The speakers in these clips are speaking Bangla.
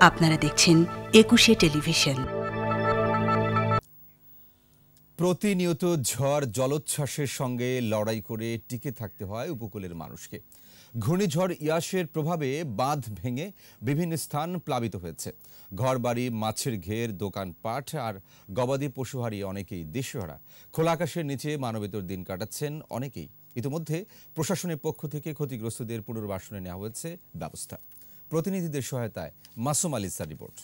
আপনারা দেখছেন একুশে টেলিভিশন। প্রতিনিয়ত ঝড় জলোচ্ছ্বাসের সঙ্গে লড়াই করে টিকে থাকতে হয় উপকূলের মানুষকে। ঘূর্ণিঝড় ইয়াসের প্রভাবে বাঁধ ভেঙে বিভিন্ন স্থান প্লাবিত হয়েছে। ঘরবাড়ি, মাছের ঘের, দোকানপাট আর গবাদি পশু হারিয়ে অনেকেই দিশেহারা। খোলা আকাশের নিচে মানবেতর দিন কাটাচ্ছেন অনেকেই। ইতিমধ্যে প্রশাসনের পক্ষ থেকে ক্ষতিগ্রস্তদের পুনর্বাসনে নেওয়া হয়েছে ব্যবস্থা। প্রতিনিধিদের সহায়তায় মাসুম আলিসার রিপোর্ট।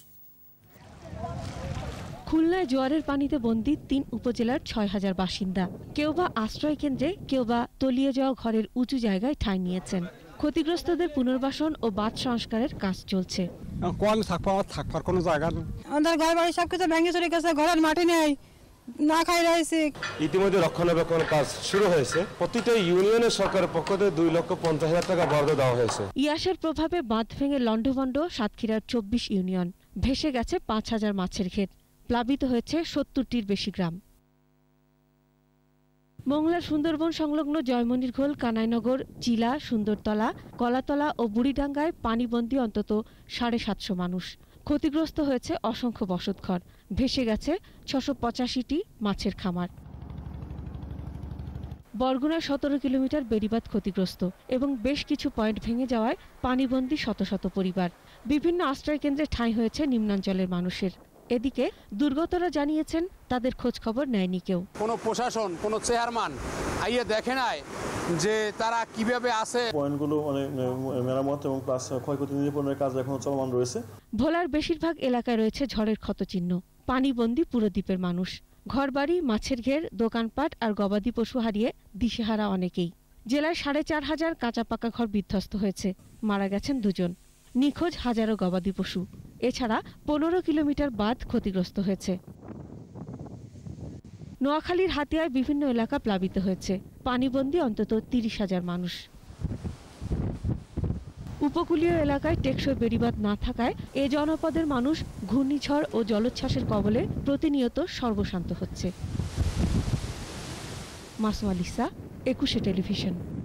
খুলনায় জোয়ারের পানিতে বন্দী ৩ উপজেলার ৬,০০০ বাসিন্দা। কেউ বা আশ্রয় কেন্দ্রে, কেউ বা তলিয়ে যাওয়া ঘরের উঁচু জায়গায় ঠাঁই নিয়েছেন। ক্ষতিগ্রস্তদের পুনর্বাসন ও বাঁধ সংস্কারের কাজ চলছে। থাকবার কোনো জায়গা নেই, আমাদের ঘর বাড়ি সবকিছু ভেঙে চলে গেছে, ঘরের মাটি নেই, না খাই রয়েছে। ইতিমধ্যে রক্ষণাবেক্ষণ কাজ শুরু হয়েছে। প্রতিটা ইউনিয়নের সরকারের পক্ষ থেকে 2,50,000 টাকা বরাদ্দ দেওয়া হয়েছে। ইয়াসের প্রভাবে বাঁধ ভেঙে লন্ডভন্ড সাতক্ষীরার 24 ইউনিয়ন। ভেসে গেছে 5,000 মাছের ঘের। প্লাবিত হয়েছে 70টির বেশি গ্রাম। মোংলার সুন্দরবন সংলগ্ন জয়মনিরঘোল, কানাইনগর, চিলা, সুন্দরতলা, কলাতলা ও বুড়িডাঙ্গায় পানিবন্দী অন্তত 750 মানুষ। ক্ষতিগ্রস্ত হয়েছে অসংখ্য বসতঘর। ভেসে গেছে 685টি মাছের খামার। বরগুনায় 17 কিলোমিটার বেড়িবাঁধ ক্ষতিগ্রস্ত এবং বেশ কিছু পয়েন্ট ভেঙে যাওয়ায় পানিবন্দী শত শত পরিবার। বিভিন্ন আশ্রয় কেন্দ্রে ঠাঁই হয়েছে নিম্নাঞ্চলের মানুষের। এদিকে দুর্গতরা জানিয়েছেন তাদের খোঁজ খবর নেয়নি কেউ। কোনো প্রশাসন, কোনো চেয়ারম্যান আইয়ে দেখে নাই যে তারা কিভাবে আছে। পয়েন্টগুলো মেরামত এবং প্লাস ক্ষয়ক্ষতি নিরূপণের কাজ এখনো চলমান রয়েছে। ভোলার বেশিরভাগ এলাকায় রয়েছে ঝড়ের ক্ষতচিহ্ন। পানিবন্দী পুরো দ্বীপের মানুষ। ঘরবাড়ি, মাছের ঘের, দোকানপাট আর গবাদি পশু হারিয়ে দিশেহারা অনেকেই। জেলায় 4,500 কাঁচা পাকা ঘর বিধ্বস্ত হয়েছে। মারা গেছেন 2 জন। নিখোঁজ হাজারো গবাদি পশু। এছাড়া 15 কিলোমিটার বাঁধ ক্ষতিগ্রস্ত হয়েছে। নোয়াখালীর হাতিয়ায় বিভিন্ন এলাকা প্লাবিত হয়েছে। পানিবন্দী অন্তত 30,000 মানুষ। উপকূলীয় এলাকায় টেকসই বেড়িবাঁধ না থাকায় এ জনপদের মানুষ ঘূর্ণিঝড় ও জলোচ্ছ্বাসের কবলে প্রতিনিয়ত সর্বশান্ত হচ্ছে। মাসুম আলিসা, একুশে টেলিভিশন।